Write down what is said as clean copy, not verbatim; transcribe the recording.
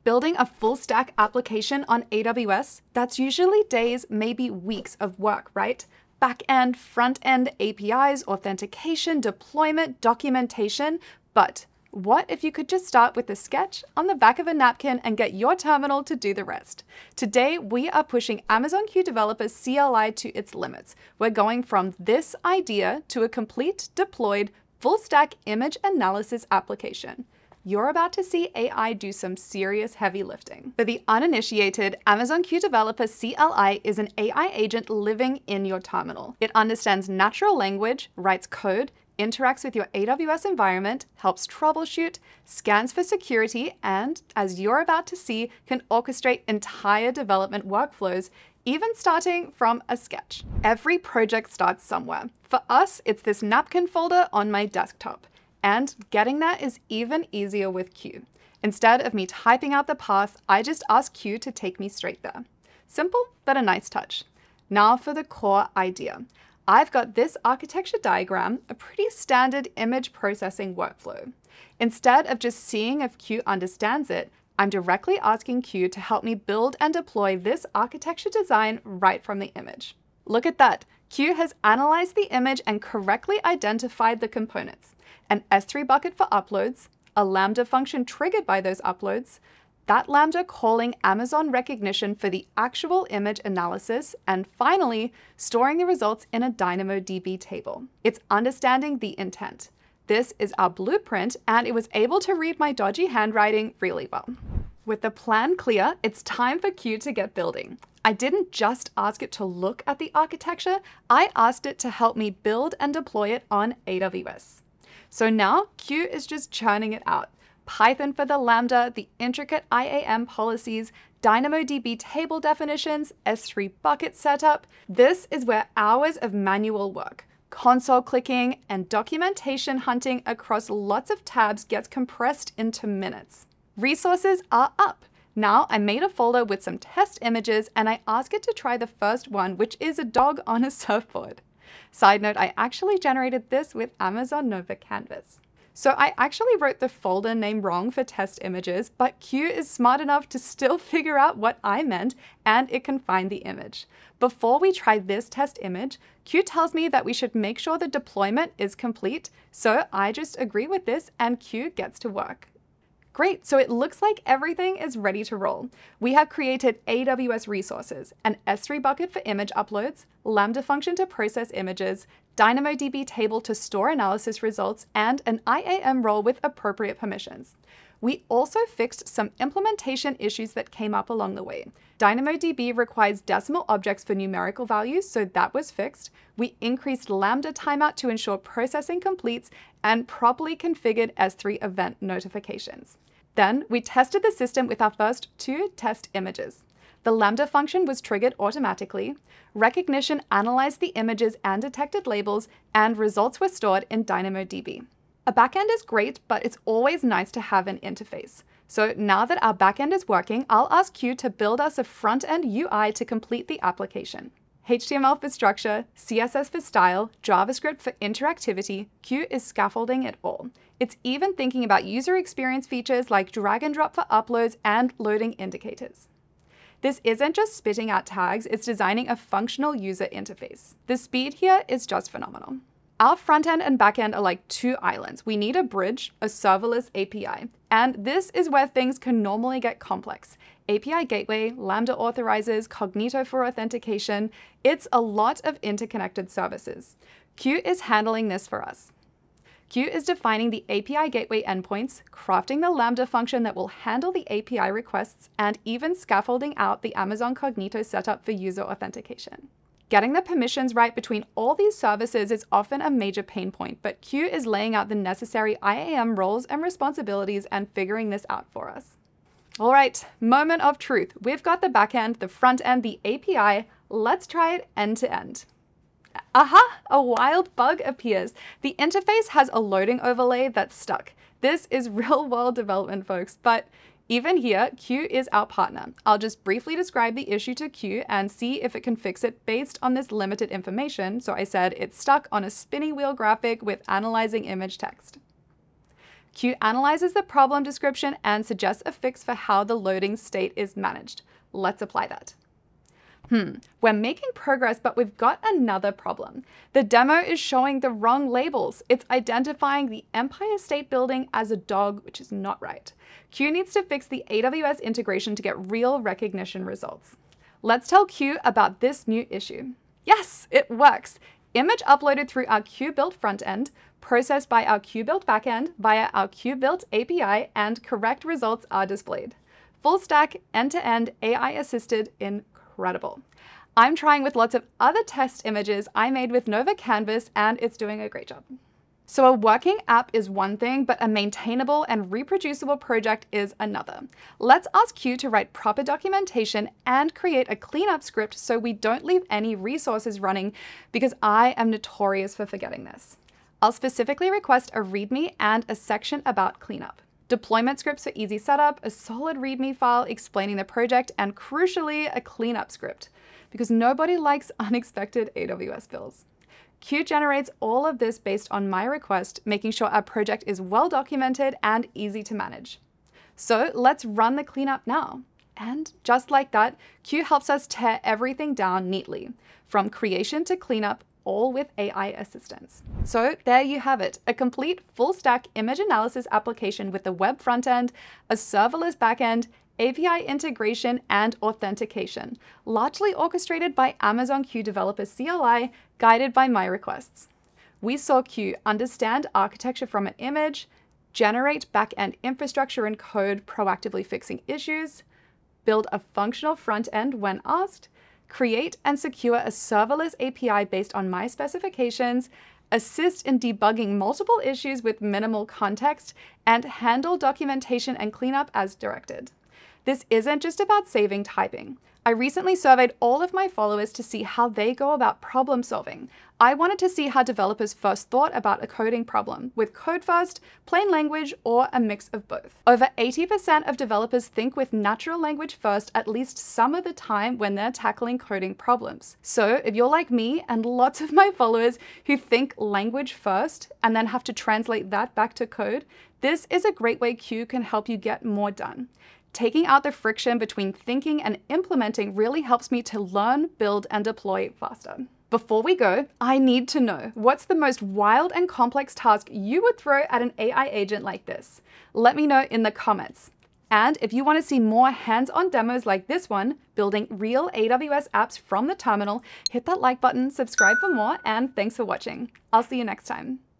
Building a full stack application on AWS, that's usually days, maybe weeks of work, right? Back-end, front-end, APIs, authentication, deployment, documentation. But what if you could just start with a sketch on the back of a napkin and get your terminal to do the rest? Today, we are pushing Amazon Q Developers CLI to its limits. We're going from this idea to a complete, deployed, full-stack image analysis application. You're about to see AI do some serious heavy lifting. For the uninitiated, Amazon Q Developers CLI is an AI agent living in your terminal. It understands natural language, writes code, interacts with your AWS environment, helps troubleshoot, scans for security, and, as you're about to see, can orchestrate entire development workflows, even starting from a sketch. Every project starts somewhere. For us, it's this Napkin folder on my desktop. And getting that is even easier with Q. Instead of me typing out the path, I just ask Q to take me straight there. Simple, but a nice touch. Now for the core idea. I've got this architecture diagram, a pretty standard image processing workflow. Instead of just seeing if Q understands it, I'm directly asking Q to help me build and deploy this architecture design right from the image. Look at that. Q has analyzed the image and correctly identified the components. An S3 bucket for uploads, a Lambda function triggered by those uploads, that Lambda calling Amazon recognition for the actual image analysis, and finally, storing the results in a DynamoDB table. It's understanding the intent. This is our blueprint, and it was able to read my dodgy handwriting really well. With the plan clear, it's time for Q to get building. I didn't just ask it to look at the architecture, I asked it to help me build and deploy it on AWS. So now Q is just churning it out. Python for the Lambda, the intricate IAM policies, DynamoDB table definitions, S3 bucket setup. This is where hours of manual work, console clicking, and documentation hunting across lots of tabs gets compressed into minutes. Resources are up. Now I made a folder with some test images and I ask it to try the first one, which is a dog on a surfboard. Side note, I actually generated this with Amazon Nova Canvas. So I actually wrote the folder name wrong for test images, but Q is smart enough to still figure out what I meant and it can find the image. Before we try this test image, Q tells me that we should make sure the deployment is complete. So I just agree with this and Q gets to work. Great, so it looks like everything is ready to roll. We have created AWS resources, an S3 bucket for image uploads, Lambda function to process images, DynamoDB table to store analysis results, and an IAM role with appropriate permissions. We also fixed some implementation issues that came up along the way. DynamoDB requires decimal objects for numerical values, so that was fixed. We increased Lambda timeout to ensure processing completes and properly configured S3 event notifications. Then we tested the system with our first 2 test images. The Lambda function was triggered automatically, recognition analyzed the images and detected labels, and results were stored in DynamoDB. A backend is great, but it's always nice to have an interface. So now that our backend is working, I'll ask Q to build us a front-end UI to complete the application. HTML for structure, CSS for style, JavaScript for interactivity, Q is scaffolding it all. It's even thinking about user experience features like drag and drop for uploads and loading indicators. This isn't just spitting out tags, it's designing a functional user interface. The speed here is just phenomenal. Our front-end and back-end are like 2 islands. We need a bridge, a serverless API. And this is where things can normally get complex. API gateway, Lambda authorizers, Cognito for authentication. It's a lot of interconnected services. Q is handling this for us. Q is defining the API gateway endpoints, crafting the Lambda function that will handle the API requests, and even scaffolding out the Amazon Cognito setup for user authentication. Getting the permissions right between all these services is often a major pain point, but Q is laying out the necessary IAM roles and responsibilities and figuring this out for us. All right, moment of truth. We've got the backend, the front end, the API. Let's try it end to end. Aha! A wild bug appears. The interface has a loading overlay that's stuck. This is real-world development, folks, but even here, Q is our partner. I'll just briefly describe the issue to Q and see if it can fix it based on this limited information. So I said it's stuck on a spinny wheel graphic with analyzing image text. Q analyzes the problem description and suggests a fix for how the loading state is managed. Let's apply that. We're making progress, but we've got another problem. The demo is showing the wrong labels. It's identifying the Empire State Building as a dog, which is not right. Q needs to fix the AWS integration to get real recognition results. Let's tell Q about this new issue. Yes, it works. Image uploaded through our Q-Built frontend, processed by our Q-Built backend via our Q-Built API, and correct results are displayed. Full stack, end-to-end, AI-assisted, incredible. I'm trying with lots of other test images I made with Nova Canvas, and it's doing a great job. So a working app is one thing, but a maintainable and reproducible project is another. Let's ask Q to write proper documentation and create a cleanup script so we don't leave any resources running, because I am notorious for forgetting this. I'll specifically request a README and a section about cleanup. Deployment scripts for easy setup, a solid README file explaining the project, and crucially, a cleanup script, because nobody likes unexpected AWS bills. Q generates all of this based on my request, making sure our project is well documented and easy to manage. So let's run the cleanup now. And just like that, Q helps us tear everything down neatly, from creation to cleanup, all with AI assistance. So there you have it, a complete full stack image analysis application with a web frontend, a serverless backend, API integration, and authentication, largely orchestrated by Amazon Q Developers CLI, guided by my requests. We saw Q understand architecture from an image, generate backend infrastructure and code proactively fixing issues, build a functional front end when asked, create and secure a serverless API based on my specifications, assist in debugging multiple issues with minimal context, and handle documentation and cleanup as directed. This isn't just about saving typing. I recently surveyed all of my followers to see how they go about problem solving. I wanted to see how developers first thought about a coding problem, with code first, plain language, or a mix of both. Over 80% of developers think with natural language first at least some of the time when they're tackling coding problems. So if you're like me and lots of my followers who think language first and then have to translate that back to code, this is a great way Q can help you get more done. Taking out the friction between thinking and implementing really helps me to learn, build, and deploy faster. Before we go, I need to know, what's the most wild and complex task you would throw at an AI agent like this? Let me know in the comments. And if you want to see more hands-on demos like this one, building real AWS apps from the terminal, hit that like button, subscribe for more, and thanks for watching. I'll see you next time.